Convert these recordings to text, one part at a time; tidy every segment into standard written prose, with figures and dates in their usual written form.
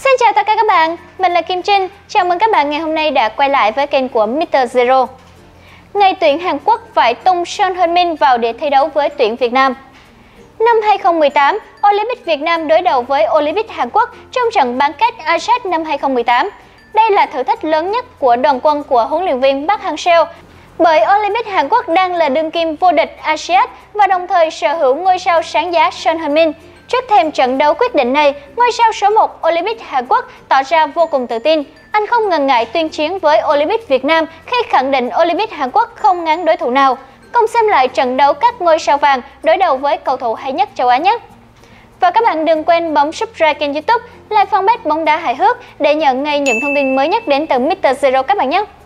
Xin chào tất cả các bạn, mình là Kim Trinh. Chào mừng các bạn ngày hôm nay đã quay lại với kênh của Mr. Zero. Ngày tuyển Hàn Quốc phải tung Son Heung-min vào để thi đấu với tuyển Việt Nam. Năm 2018, Olympic Việt Nam đối đầu với Olympic Hàn Quốc trong trận bán kết ASEAN năm 2018. Đây là thử thách lớn nhất của đoàn quân của huấn luyện viên Park Hang-seo, bởi Olympic Hàn Quốc đang là đương kim vô địch ASEAN và đồng thời sở hữu ngôi sao sáng giá Son Heung-min. Trước thềm trận đấu quyết định này, ngôi sao số 1 Olympic Hàn Quốc tỏ ra vô cùng tự tin. Anh không ngần ngại tuyên chiến với Olympic Việt Nam khi khẳng định Olympic Hàn Quốc không ngán đối thủ nào. Cùng xem lại trận đấu các ngôi sao vàng đối đầu với cầu thủ hay nhất châu Á nhé. Và các bạn đừng quên bấm subscribe kênh YouTube, like fanpage bóng đá hài hước để nhận ngay những thông tin mới nhất đến từ Mr. Zero các bạn nhé.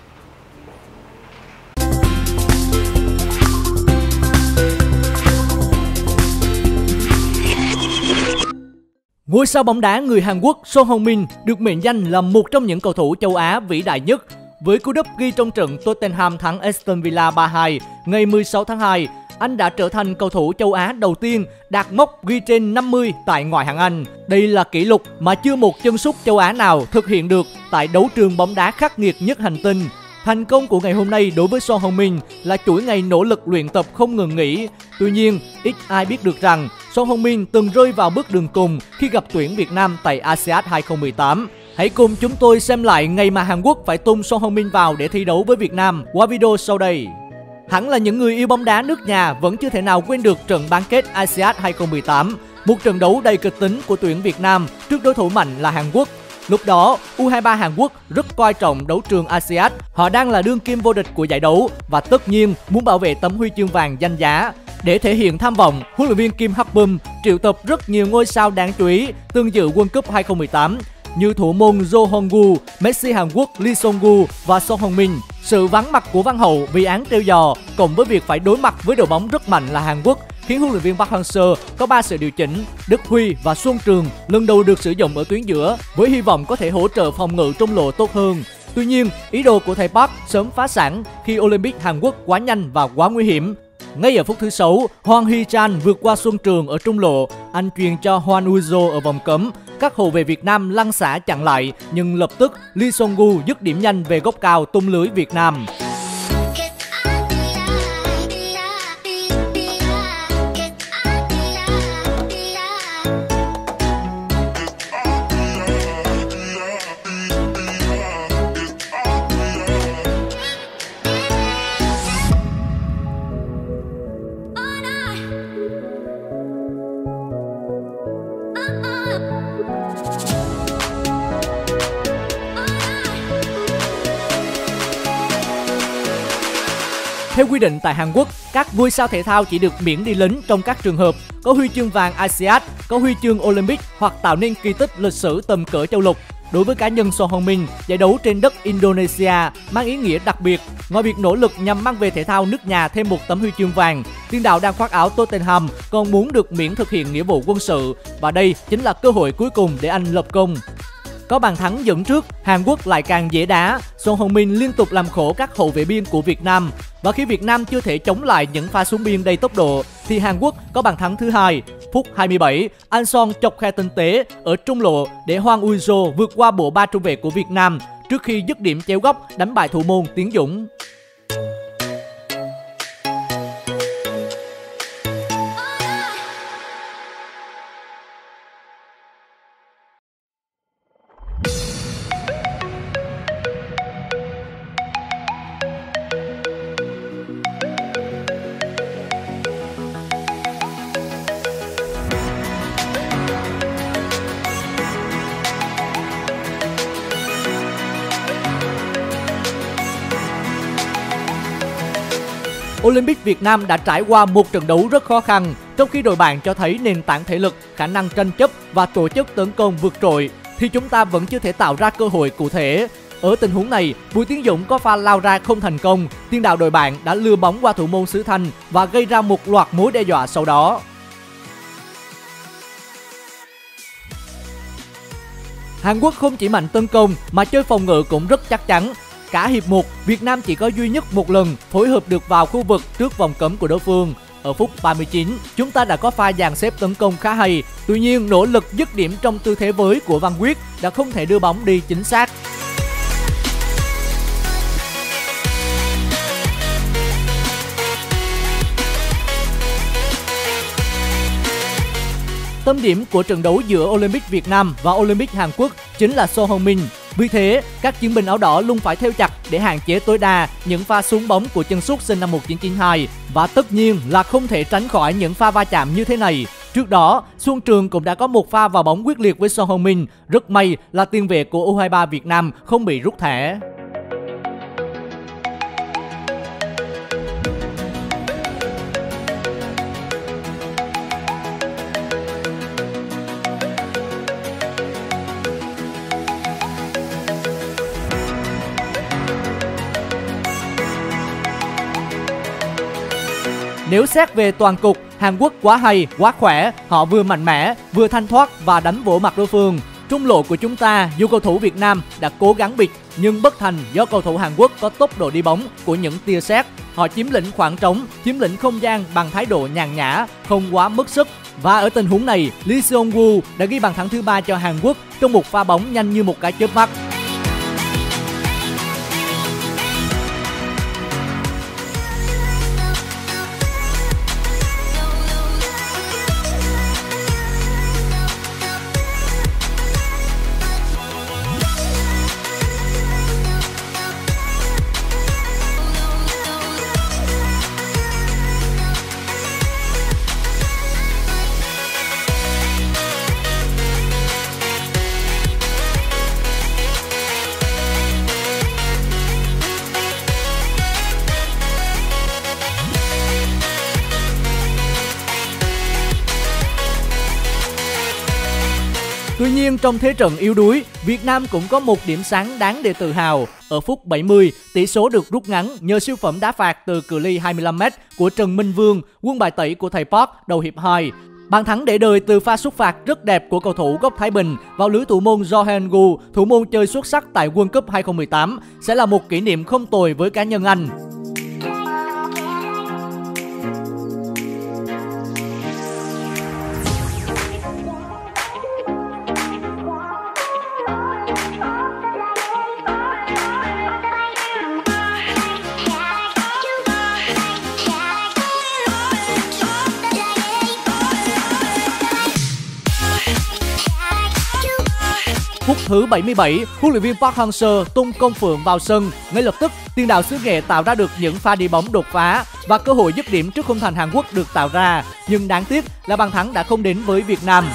Ngôi sao bóng đá người Hàn Quốc Son Heung-min được mệnh danh là một trong những cầu thủ châu Á vĩ đại nhất. Với cú đúp ghi trong trận Tottenham thắng Aston Villa 3-2 ngày 16 tháng 2, anh đã trở thành cầu thủ châu Á đầu tiên đạt mốc ghi trên 50 tại ngoại hạng Anh. Đây là kỷ lục mà chưa một chân sút châu Á nào thực hiện được tại đấu trường bóng đá khắc nghiệt nhất hành tinh. Thành công của ngày hôm nay đối với Son Heung-min là chuỗi ngày nỗ lực luyện tập không ngừng nghỉ. Tuy nhiên, ít ai biết được rằng Son Heung-min từng rơi vào bước đường cùng khi gặp tuyển Việt Nam tại ASEAN 2018. Hãy cùng chúng tôi xem lại ngày mà Hàn Quốc phải tung Son Heung-min vào để thi đấu với Việt Nam qua video sau đây. Hẳn là những người yêu bóng đá nước nhà vẫn chưa thể nào quên được trận bán kết ASEAN 2018, một trận đấu đầy kịch tính của tuyển Việt Nam trước đối thủ mạnh là Hàn Quốc. Lúc đó, U23 Hàn Quốc rất coi trọng đấu trường ASEAN, họ đang là đương kim vô địch của giải đấu và tất nhiên muốn bảo vệ tấm huy chương vàng danh giá. Để thể hiện tham vọng, huấn luyện viên Kim Hak-bum triệu tập rất nhiều ngôi sao đáng chú ý tương dự World Cup 2018 như thủ môn Jo Hong-gu, Messi Hàn Quốc Lee Song-gu và Son Heung-min. Sự vắng mặt của Văn Hậu vì án treo giò cộng với việc phải đối mặt với đội bóng rất mạnh là Hàn Quốc khiến huấn luyện viên Park Hang-seo có 3 sự điều chỉnh. Đức Huy và Xuân Trường lần đầu được sử dụng ở tuyến giữa với hy vọng có thể hỗ trợ phòng ngự trung lộ tốt hơn. Tuy nhiên, ý đồ của thầy Park sớm phá sản khi Olympic Hàn Quốc quá nhanh và quá nguy hiểm. Ngay ở phút thứ 6, Hwang Hee-chan vượt qua Xuân Trường ở trung lộ, anh truyền cho Hwan Woo-jo ở vòng cấm. Các hậu vệ Việt Nam lăn xả chặn lại, nhưng lập tức Lee Song-gu dứt điểm nhanh về góc cao tung lưới Việt Nam. Theo quy định tại Hàn Quốc, các ngôi sao thể thao chỉ được miễn đi lính trong các trường hợp có huy chương vàng ASEAN, có huy chương Olympic hoặc tạo nên kỳ tích lịch sử tầm cỡ châu lục. Đối với cá nhân Son Heung-min, giải đấu trên đất Indonesia mang ý nghĩa đặc biệt. Ngoài việc nỗ lực nhằm mang về thể thao nước nhà thêm một tấm huy chương vàng, tiền đạo đang khoác áo Tottenham còn muốn được miễn thực hiện nghĩa vụ quân sự và đây chính là cơ hội cuối cùng để anh lập công. Có bàn thắng dẫn trước, Hàn Quốc lại càng dễ đá. Son Heung-min liên tục làm khổ các hậu vệ biên của Việt Nam. Và khi Việt Nam chưa thể chống lại những pha sút biên đầy tốc độ, thì Hàn Quốc có bàn thắng thứ hai. Phút 27, An Son chọc khe tinh tế ở trung lộ để Hwang Woo-jo vượt qua bộ ba trung vệ của Việt Nam trước khi dứt điểm chéo góc đánh bại thủ môn Tiến Dũng. Olympic Việt Nam đã trải qua một trận đấu rất khó khăn, trong khi đội bạn cho thấy nền tảng thể lực, khả năng tranh chấp và tổ chức tấn công vượt trội, thì chúng ta vẫn chưa thể tạo ra cơ hội cụ thể. Ở tình huống này, Bùi Tiến Dũng có pha lao ra không thành công, tiền đạo đội bạn đã lừa bóng qua thủ môn xứ Thanh và gây ra một loạt mối đe dọa sau đó. Hàn Quốc không chỉ mạnh tấn công mà chơi phòng ngự cũng rất chắc chắn. Cả hiệp 1, Việt Nam chỉ có duy nhất một lần phối hợp được vào khu vực trước vòng cấm của đối phương. Ở phút 39, chúng ta đã có pha dàn xếp tấn công khá hay. Tuy nhiên, nỗ lực dứt điểm trong tư thế với của Văn Quyết đã không thể đưa bóng đi chính xác. Tâm điểm của trận đấu giữa Olympic Việt Nam và Olympic Hàn Quốc chính là Son Heung-min. Vì thế, các chiến binh áo đỏ luôn phải theo chặt để hạn chế tối đa những pha xuống bóng của chân sút sinh năm 1992 và tất nhiên là không thể tránh khỏi những pha va chạm như thế này. Trước đó, Xuân Trường cũng đã có một pha vào bóng quyết liệt với Son Heung-min. Rất may là tiền vệ của U23 Việt Nam không bị rút thẻ. Nếu xét về toàn cục, Hàn Quốc quá hay, quá khỏe, họ vừa mạnh mẽ, vừa thanh thoát và đánh vỗ mặt đối phương. Trung lộ của chúng ta, dù cầu thủ Việt Nam đã cố gắng bịt nhưng bất thành do cầu thủ Hàn Quốc có tốc độ đi bóng của những tia sét. Họ chiếm lĩnh khoảng trống, chiếm lĩnh không gian bằng thái độ nhàn nhã, không quá mất sức. Và ở tình huống này, Lee Seong-woo đã ghi bàn thắng thứ 3 cho Hàn Quốc trong một pha bóng nhanh như một cái chớp mắt. Tuy nhiên, trong thế trận yếu đuối, Việt Nam cũng có một điểm sáng đáng để tự hào. Ở phút 70, tỷ số được rút ngắn nhờ siêu phẩm đá phạt từ cự ly 25m của Trần Minh Vương, quân bài tẩy của thầy Park đầu hiệp 2. Bàn thắng để đời từ pha xuất phạt rất đẹp của cầu thủ gốc Thái Bình vào lưới thủ môn Jo Hae-gu, thủ môn chơi xuất sắc tại World Cup 2018, sẽ là một kỷ niệm không tồi với cá nhân anh. Phút thứ 77, huấn luyện viên Park Hang-seo tung công phượng vào sân. Ngay lập tức, tiền đạo xứ Nghệ tạo ra được những pha đi bóng đột phá và cơ hội dứt điểm trước khung thành Hàn Quốc được tạo ra. Nhưng đáng tiếc là bàn thắng đã không đến với Việt Nam.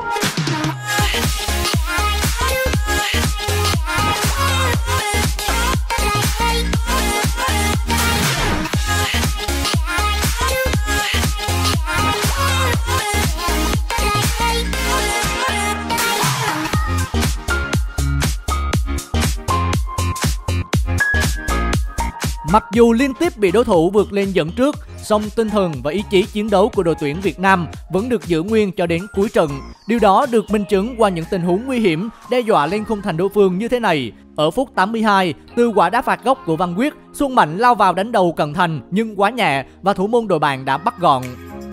Mặc dù liên tiếp bị đối thủ vượt lên dẫn trước, song tinh thần và ý chí chiến đấu của đội tuyển Việt Nam vẫn được giữ nguyên cho đến cuối trận. Điều đó được minh chứng qua những tình huống nguy hiểm đe dọa lên khung thành đối phương như thế này. Ở phút 82, từ quả đá phạt góc của Văn Quyết, Xuân Mạnh lao vào đánh đầu cận thành nhưng quá nhẹ và thủ môn đội bạn đã bắt gọn.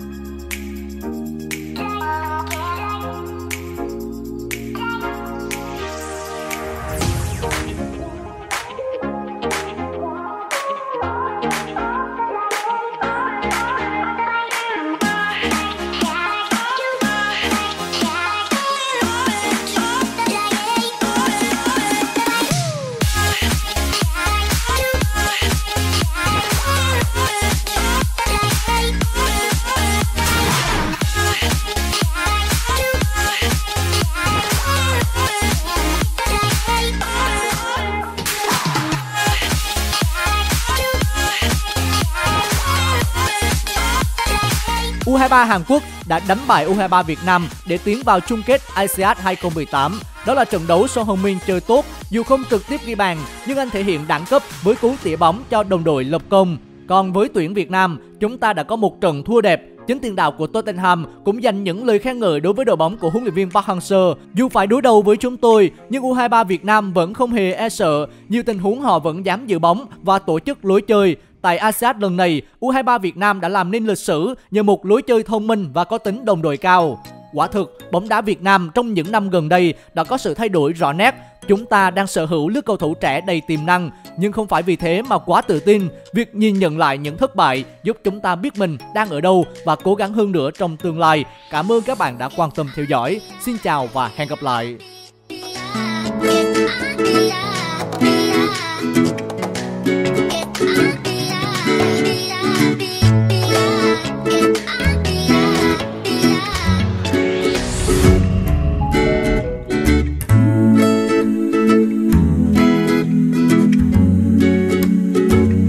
U23 Hàn Quốc đã đánh bại U23 Việt Nam để tiến vào chung kết ASEAN 2018. Đó là trận đấu Son Heung-min chơi tốt, dù không trực tiếp ghi bàn nhưng anh thể hiện đẳng cấp với cú tỉa bóng cho đồng đội lập công. Còn với tuyển Việt Nam, chúng ta đã có một trận thua đẹp. Chính tiền đạo của Tottenham cũng dành những lời khen ngợi đối với đội bóng của huấn luyện viên Park Hang-seo. Dù phải đối đầu với chúng tôi, nhưng U23 Việt Nam vẫn không hề e sợ. Nhiều tình huống họ vẫn dám giữ bóng và tổ chức lối chơi. Tại ASEAN lần này, U23 Việt Nam đã làm nên lịch sử nhờ một lối chơi thông minh và có tính đồng đội cao. Quả thực, bóng đá Việt Nam trong những năm gần đây đã có sự thay đổi rõ nét. Chúng ta đang sở hữu lứa cầu thủ trẻ đầy tiềm năng, nhưng không phải vì thế mà quá tự tin. Việc nhìn nhận lại những thất bại giúp chúng ta biết mình đang ở đâu và cố gắng hơn nữa trong tương lai. Cảm ơn các bạn đã quan tâm theo dõi. Xin chào và hẹn gặp lại.